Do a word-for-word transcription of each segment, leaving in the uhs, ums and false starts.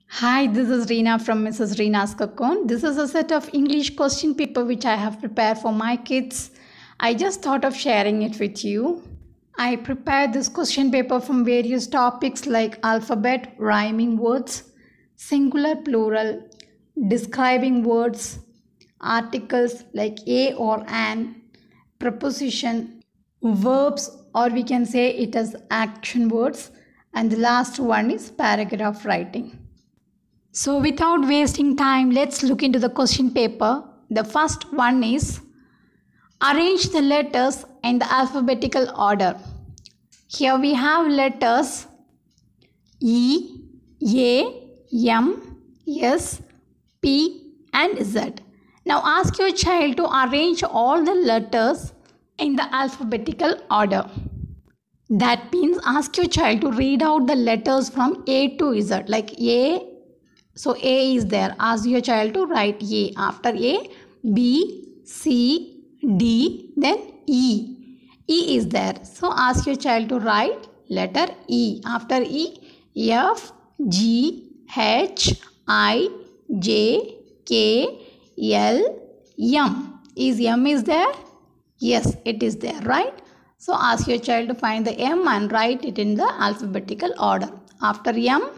Hi, this is Reena from Missus Reena's Cocoon. This is a set of English question paper which I have prepared for my kids. I just thought of sharing it with you. I prepared this question paper from various topics like alphabet, rhyming words, singular, plural, describing words, articles like a or an, preposition, verbs, or we can say it as action words, and the last one is paragraph writing. So without wasting time, let's look into the question paper. The first one is arrange the letters in the alphabetical order. Here we have letters E, A, M, S, P and Z. Now ask your child to arrange all the letters in the alphabetical order. That means ask your child to read out the letters from A to Z, like A. So A is there. Ask your child to write A. After A, B, C, D, then E. E is there. So ask your child to write letter E. After E, F, G, H, I, J, K, L, M. Is M is there? Yes, it is there, right? So ask your child to find the M and write it in the alphabetical order. After M,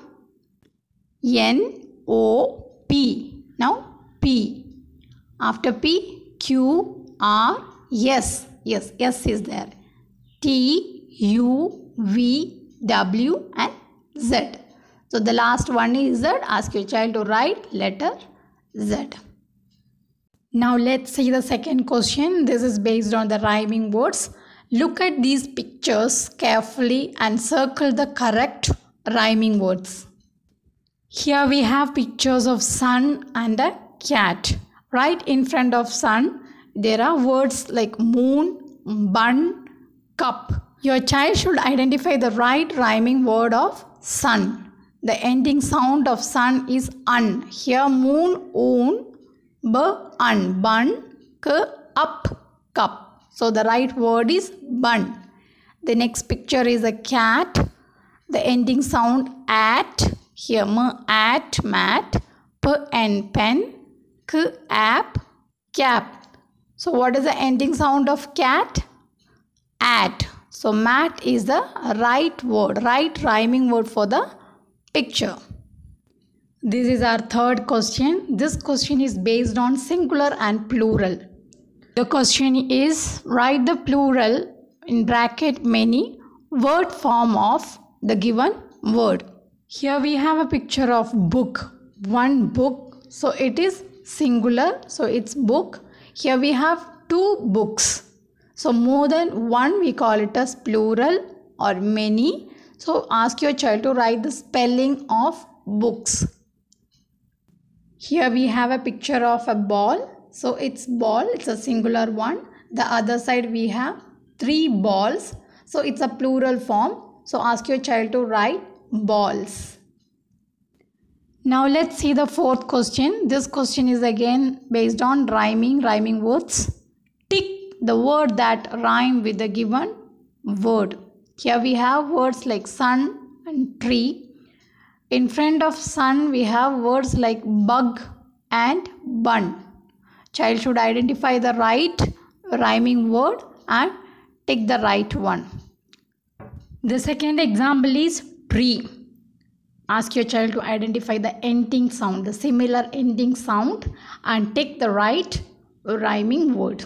N, O, P. Now P. After P, Q, R, S. Yes, S is there. T, U, V, W and Z. So the last one is Z. Ask your child to write letter Z. Now let's see the second question. This is based on the rhyming words. Look at these pictures carefully and circle the correct rhyming words. Here we have pictures of sun and a cat. Right in front of sun, there are words like moon, bun, cup. Your child should identify the right rhyming word of sun. The ending sound of sun is un. Here moon, oon, b, un, bun, k, up, cup. So the right word is bun. The next picture is a cat. The ending sound at. Here m, at, mat, p and pen, k, app, cap. So what is the ending sound of cat? At. So mat is the right word, right rhyming word for the picture. This is our third question. This question is based on singular and plural. The question is write the plural in bracket many word form of the given word. Here we have a picture of book, one book, so it is singular, so it's book. Here we have two books, so more than one we call it as plural or many. So ask your child to write the spelling of books. Here we have a picture of a ball, so it's ball, it's a singular one. The other side we have three balls, so it's a plural form. So ask your child to write balls. Now let's see the fourth question. This question is again based on rhyming, rhyming words. Tick the word that rhyme with the given word. Here we have words like sun and tree. In front of sun we have words like bug and bun. Child should identify the right rhyming word and tick the right one. The second example is tree. Ask your child to identify the ending sound, the similar ending sound, and take the right rhyming word.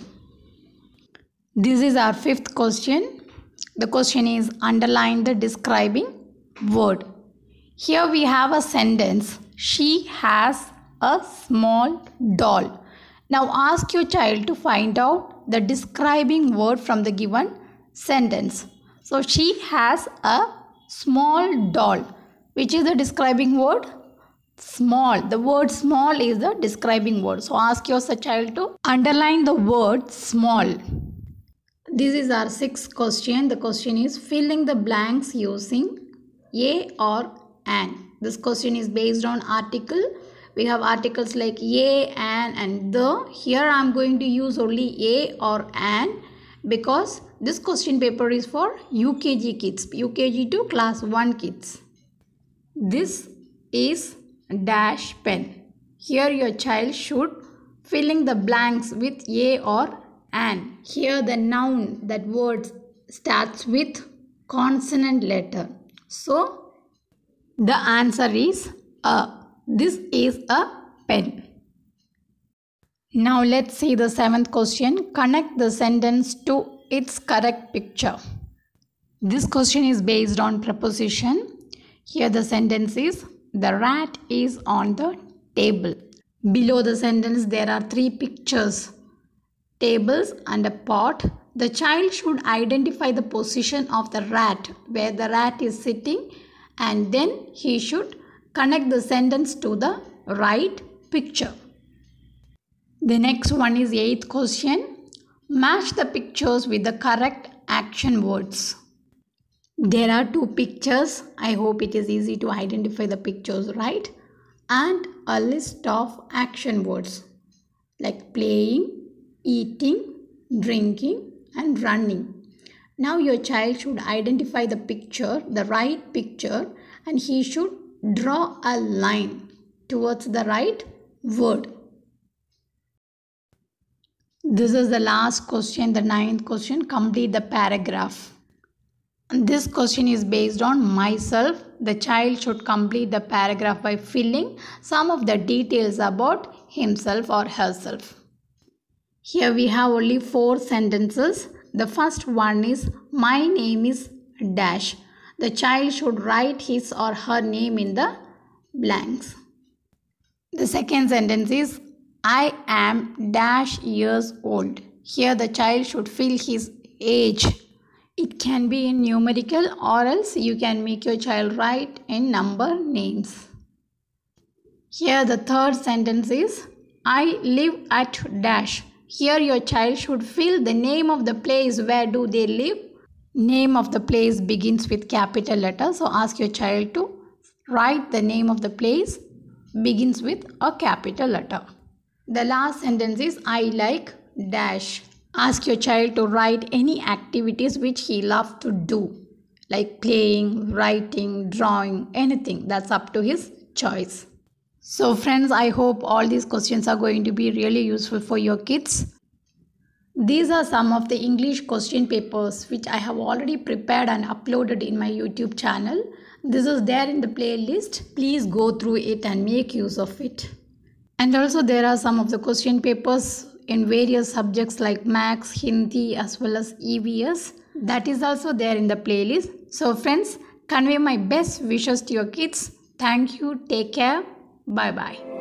This is our fifth question. The question is underline the describing word. Here we have a sentence. She has a small doll. Now ask your child to find out the describing word from the given sentence. So she has a small doll. Which is the describing word? Small. The word small is the describing word. So ask your child to underline the word small. This is our sixth question. The question is filling the blanks using a or an. This question is based on article. We have articles like a, an and the. Here I am going to use only a or an because this question paper is for U K G kids, U K G to class one kids. This is dash pen. Here your child should filling the blanks with a or an. Here the noun, that word starts with consonant letter. So the answer is a. This is a pen. Now let's see the seventh question. Connect the sentence to its correct picture. This question is based on preposition. Here the sentence is, the rat is on the table. Below the sentence there are three pictures, tables and a pot. The child should identify the position of the rat, where the rat is sitting, and then he should connect the sentence to the right picture. The next one is eighth question. Match the pictures with the correct action words. There are two pictures. I hope it is easy to identify the pictures, right? And a list of action words like playing, eating, drinking and running. Now your child should identify the picture, the right picture, and he should draw a line towards the right word. This is the last question, the ninth question. Complete the paragraph. This question is based on myself. The child should complete the paragraph by filling some of the details about himself or herself. Here we have only four sentences. The first one is, my name is dash. The child should write his or her name in the blanks. The second sentence is, I am dash years old. Here the child should fill his age. It can be in numerical, or else you can make your child write in number names. Here the third sentence is, I live at dash. Here your child should fill the name of the place where do they live. Name of the place begins with capital letter. So ask your child to write the name of the place begins with a capital letter. The last sentence is, I like dash. Ask your child to write any activities which he loves to do, like playing, writing, drawing, anything. That's up to his choice. So friends, I hope all these questions are going to be really useful for your kids. These are some of the English question papers which I have already prepared and uploaded in my YouTube channel. This is there in the playlist. Please go through it and make use of it. And also there are some of the question papers in various subjects like Maths, Hindi as well as E V S. That is also there in the playlist. So friends, convey my best wishes to your kids. Thank you. Take care. Bye bye.